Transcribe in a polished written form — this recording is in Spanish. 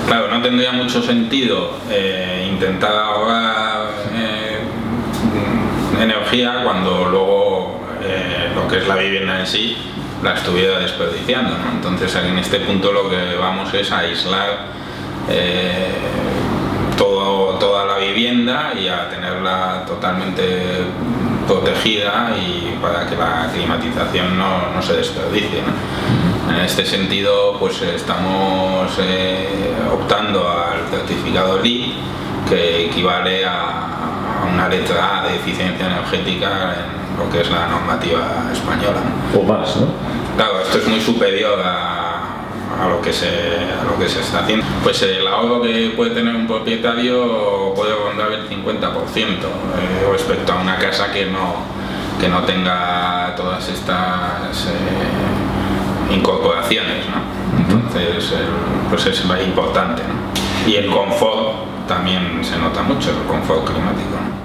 Claro, no tendría mucho sentido intentar ahorrar energía cuando luego lo que es la vivienda en sí la estuviera desperdiciando, ¿no? Entonces en este punto lo que vamos es a aislar toda la vivienda y a tenerla totalmente protegida y para que la climatización no se desperdicie, ¿no? En este sentido, pues estamos optando al certificado LEED, que equivale a una letra A de eficiencia energética en lo que es la normativa española, ¿no? O más, ¿no? Claro, esto es muy superior a lo que se está haciendo. Pues el ahorro que puede tener un propietario puede rondar el 50% respecto a una casa que no tenga todas estas incorporaciones, ¿no? Entonces pues es muy importante, ¿no? Y el confort también se nota mucho, el confort climático, ¿no?